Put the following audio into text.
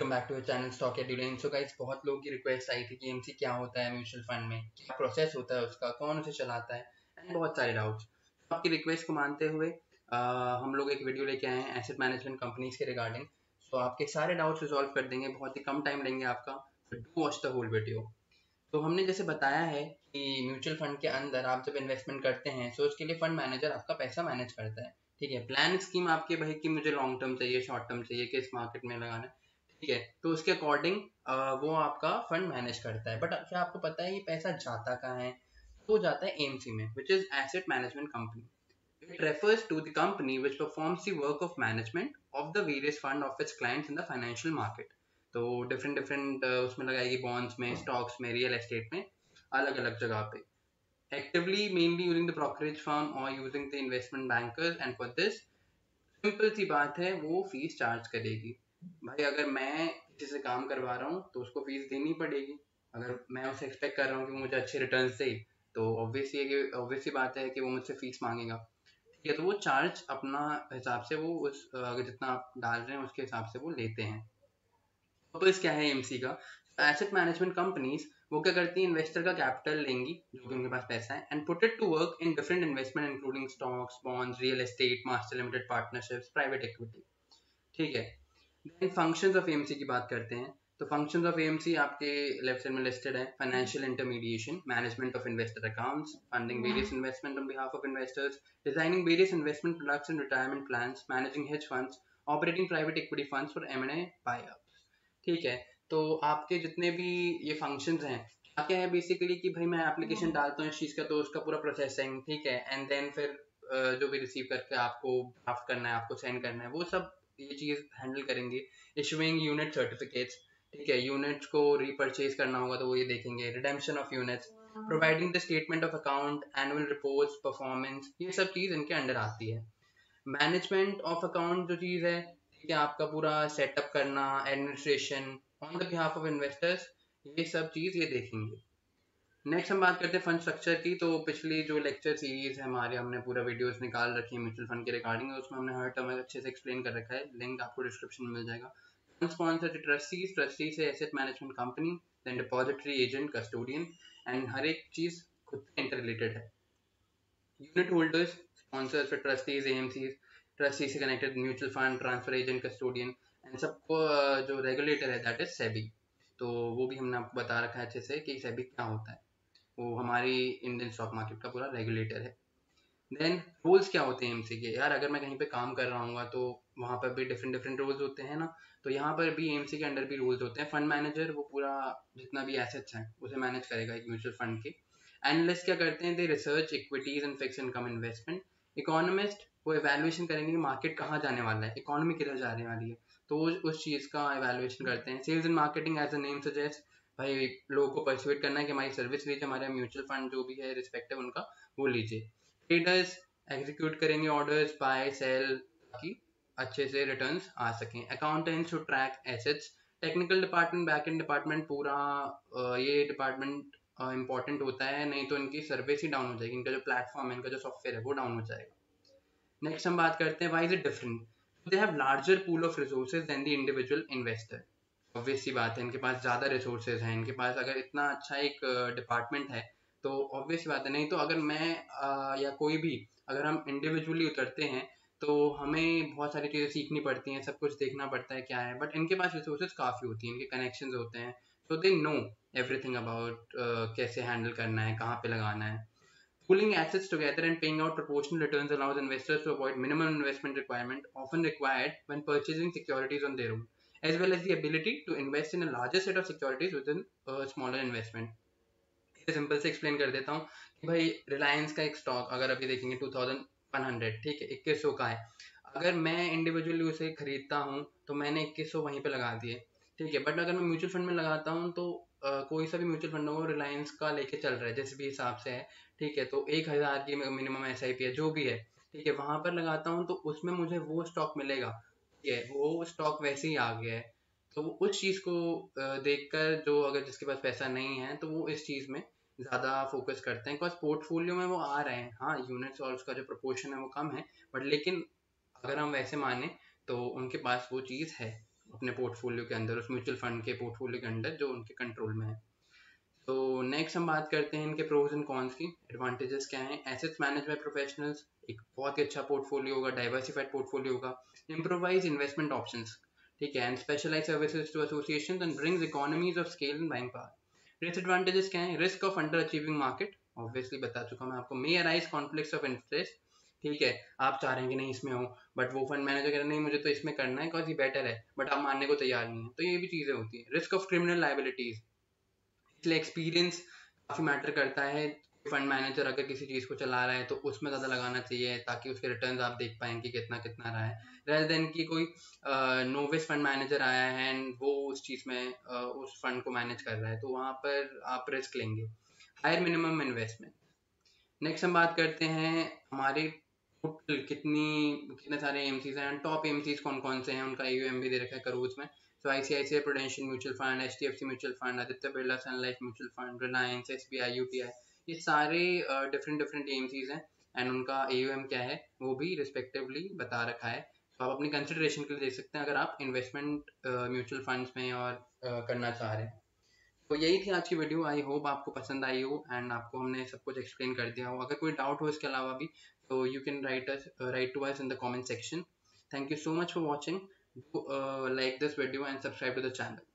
Welcome back to your channel stock Edulen. So guys, बहुत लोगों की रिक्वेस्ट आई थी कि एमसी क्या होता है, म्यूचुअल फंड में क्या प्रोसेस होता है उसका, कौन उसे चलाता है, एंड बहुत सारे डाउट्स। आपकी रिक्वेस्ट को मानते हुए हम लोग एक वीडियो लेके आए हैं एसेट मैनेजमेंट कंपनीज के रिगार्डिंग। सो आपके सारे डाउट्स रिजॉल्व कर देंगे, बहुत ही कम टाइम लेंगे आपका। Do watch the whole video. तो हमने जैसे बताया है कि म्यूचुअल फंड के अंदर आप जब इन्वेस्टमेंट करते हैं तो उसके लिए फंड मैनेजर आपका पैसा मैनेज करता है। ठीक है, प्लान स्कीम आपकी भाई कि मुझे लॉन्ग टर्म चाहिए, शॉर्ट टर्म चाहिए, किस मार्केट में लगाना है, ठीक है, तो उसके अकॉर्डिंग वो आपका फंड मैनेज करता है। बट क्या आपको पता है ये पैसा जाता कहाँ है? तो जाता है एएमसी में, which is asset management company. It refers to the company which performs the work of management of the various fund of its clients in the financial market. तो डिफरेंट डिफरेंट उसमें लगाएगी, बॉन्ड्स में, stocks में, real estate में, अलग अलग जगह पे। Actively mainly using the brokerage firm or using the investment bankers, and for this simple सी बात है, वो फीस चार्ज करेगी। भाई अगर मैं किसी से काम करवा रहा हूँ तो उसको फीस देनी पड़ेगी। अगर मैं उससे एक्सपेक्ट कर रहा हूँ कि मुझे अच्छे रिटर्न्स दे, तो ऑब्वियस सी बात है कि वो मुझसे फीस मांगेगा। ठीक है, तो वो चार्ज अपना हिसाब से वो उस जितना आप डाल रहे हैं उसके हिसाब से वो लेते हैं। पर्पस क्या है एमसी का? एसेट मैनेजमेंट कंपनीज वो क्या करती है, इन्वेस्टर का कैपिटल लेंगी जो कि उनके पास पैसा है, and put it to work in different investment including stocks, bonds, real estate, master limited partnerships, private equity. ठीक है, देन फंक्शंस ऑफ एएमसी की बात करते हैं। तो फंक्शंस ऑफ एएमसी आपके लेफ्ट साइड में लिस्टेड है। Financial intermediation, management of investor accounts, funding various investment on behalf of investors, designing various investment products and retirement plans, managing hedge funds, operating private equity funds for M and A buyouts. ठीक है, तो आपके जितने भी ये functions हैं, क्या है बेसिकली कि भाई मैं एप्लीकेशन डालता हूँ इस चीज़ का, तो उसका पूरा प्रोसेसिंग, ठीक है, एंड देन फिर जो भी रिसीव करके आपको ड्राफ्ट करना है, आपको सेंड करना है, वो सब ये चीज़ हैंडल करेंगे। इशुइंग यूनिट सर्टिफिकेट्स, ठीक है, यूनिट्स को रीपरचेज करना होगा तो वो ये देखेंगे। Redemption of units, providing the statement of account, annual reports, performance, ये सब चीज़ इनके अंडर आती है। मैनेजमेंट ऑफ अकाउंट जो चीज़ है, ठीक है, आपका पूरा सेटअप करना, administration on the behalf of investors, ये सब चीज़ ये देखेंगे। नेक्स्ट हम बात करते हैं फंड स्ट्रक्चर की। तो पिछली जो लेक्चर सीरीज है हमारे, हमने पूरा वीडियोस निकाल रखी है म्यूचुअल फंड के रिगार्डिंग, उसमें हमने हर टर्म अच्छे से एक्सप्लेन कर रखा है, लिंक आपको डिस्क्रिप्शन में मिल जाएगा। फंड स्पॉन्सर ट्रस्टीज, ट्रस्टी से asset management company, then depository agent, custodian, and हर एक चीज़ खुद से इंटर रिलेटेड है। यूनिट होल्डर्स, स्पॉन्सर्स फिर ट्रस्टीज, एएमसीज, ट्रस्टी से connected mutual fund, transfer agent, custodian, and सबको जो रेगुलेटर है दैट इज सेबी। तो वो भी हमने आपको बता रखा है अच्छे से कि सेबी क्या होता है। वो हमारी इंडियन स्टॉक मार्केट का पूरा रेगुलेटर है। देन रूल्स क्या होते हैं एमसी के? यार अगर मैं कहीं पे काम कर रहा हूँ तो वहाँ पर भी डिफरेंट डिफरेंट रूल्स होते हैं ना, तो यहाँ पर भी एमसी के अंडर भी रूल्स होते हैं। फंड मैनेजर वो पूरा जितना भी एसेट्स हैं उसे मैनेज करेगा एक म्यूचुअल फंड के। एनालिस्ट क्या करते हैं? They research equities and fix income investment. Economist वो एवेल्युएशन करेंगे कि मार्केट कहाँ जाने वाला है, इकोनॉमी किधर जाने वाली है, तो उस चीज़ का एवेल्युएशन करते हैं। Sales and marketing as a name suggest, भाई लोगों को परसुएट करना है कि हमारी सर्विस लीजिए, हमारे म्यूचुअल फंड जो भी है रिस्पेक्टिव उनका वो लीजिए। ट्रेडर्स एग्जीक्यूट करेंगे ऑर्डर्स, बाय सेल, ताकि अच्छे से रिटर्न्स आ सकें। Accountants to track assets. Technical department, back end department, पूरा ये डिपार्टमेंट इंपॉर्टेंट होता है, नहीं तो इनकी सर्विस ही डाउन हो जाएगी, इनका जो प्लेटफॉर्म है, इनका जो सॉफ्टवेयर है वो डाउन हो जाएगा। नेक्स्ट हम बात करते हैं, why is it different? They have larger pool of resources than the individual investor. Obvious सी बात है, इनके पास ज़्यादा रिसोर्सेज हैं, इनके पास अगर इतना अच्छा एक डिपार्टमेंट है तो ऑब्वियस बात है। नहीं तो अगर मैं या कोई भी, अगर हम इंडिविजुअली उतरते हैं तो हमें बहुत सारी चीज़ें सीखनी पड़ती हैं, सब कुछ देखना पड़ता है क्या है, बट इनके पास रिसोर्सेज काफ़ी होती हैं, इनके कनेक्शंस होते हैं, तो दे नो एवरीथिंग अबाउट कैसे हैंडल करना है, कहाँ पे लगाना है। Pooling assets together and paying out proportional returns allows investors to avoid minimum investment requirement often required when purchasing securities on their own, as well as the ability to invest in a larger set of securities within a smaller investment. इसे simple से explain कर देता हूँ कि भाई रिलायंस का एक stock अगर अभी देखेंगे 2100, ठीक है, 2100 का है। अगर मैं इंडिविजुअली उसे खरीदता हूँ तो मैंने 2100 वहीं पे लगा दिए, ठीक है, बट अगर मैं म्यूचुअल फंड में लगाता हूँ तो कोई सा भी म्यूचुअल फंड हो, रिलायंस का लेके चल रहा है जिस भी हिसाब से है, ठीक है, तो 1000 की मिनिमम एसआईपी है जो भी है, ठीक है, वहां पर लगाता हूँ तो उसमें मुझे वो स्टॉक मिलेगा, ठीक है, वो स्टॉक वैसे ही आ गया है। तो वो उस चीज़ को देखकर, जो अगर जिसके पास पैसा नहीं है तो वो इस चीज़ में ज़्यादा फोकस करते हैं, बिकॉज पोर्टफोलियो में वो आ रहे हैं। हाँ, यूनिट्स और उसका जो प्रोपोर्शन है वो कम है, बट लेकिन अगर हम वैसे माने तो उनके पास वो चीज़ है, अपने पोर्टफोलियो के अंदर, उस म्यूचुअल फंड के पोर्टफोलियो के अंदर जो उनके कंट्रोल में है। तो नेक्स्ट हम बात करते हैं इनके प्रोज एंड कॉन्स की। एडवांटेजेस क्या हैं? एसेट्स मैनेज बाय प्रोफेशनल्स, एक बहुत ही अच्छा पोर्टफोलियो होगा, डाइवर्सिफाइड पोर्टफोलियो होगा। इम्प्रोवाइज इन्वेस्टमेंट ऑप्शंस, ठीक है, and specialise services to associations and brings economies of scale and buying power. Disadvantages क्या है? Risk of under achieving market, obviously बता चुका मैं आपको। May arise conflicts of interest, ठीक है, आप चाह रहे हैं कि नहीं इसमें हो, बट वो फंड मैनेजर कह रहे हैं नहीं मुझे तो इसमें करना है बिकॉज ये बेटर है, बट आप मानने को तैयार नहीं है, तो ये भी चीजें होती है। रिस्क ऑफ क्रिमिनल लाइबिलिटीज, इसलिए एक्सपीरियंस काफी मैटर करता है। फंड मैनेजर अगर किसी चीज को चला रहा है तो उसमें ज्यादा लगाना चाहिए ताकि उसके रिटर्न्स आप देख पाएं कि कितना कितना रहा है, रेदर देन कि कोई नोविस फंड मैनेजर आया है एंड वो उस चीज में उस फंड को मैनेज कर रहा है, तो वहां पर आप रिस्क लेंगे। Higher minimum investment. नेक्स्ट हम बात करते हैं हमारे टोटल कितने सारे एमसीज हैं, टॉप एमसीज कौन कौन से हैं, उनका एयूएम भी दे रखा है करोड़ में। तो ICICI Prudential mutual fund, HDFC mutual fund, Aditya Birla sun life mutual fund, Reliance, SBI, UTI, ये सारे डिफरेंट डिफरेंट एमसीज हैं एंड उनका एयूएम क्या है वो भी रिस्पेक्टिवली बता रखा है। तो आप अपनी कंसिडरेशन के लिए देख सकते हैं अगर आप इन्वेस्टमेंट म्यूचुअल फंड्स में और करना चाह रहे हैं। तो यही थी आज की वीडियो, आई होप आपको पसंद आई हो एंड आपको हमने सब कुछ एक्सप्लेन कर दिया हो। अगर कोई डाउट हो इसके अलावा भी तो you can write to us in the comment section. Thank you so much for watching, like this video and subscribe to the channel.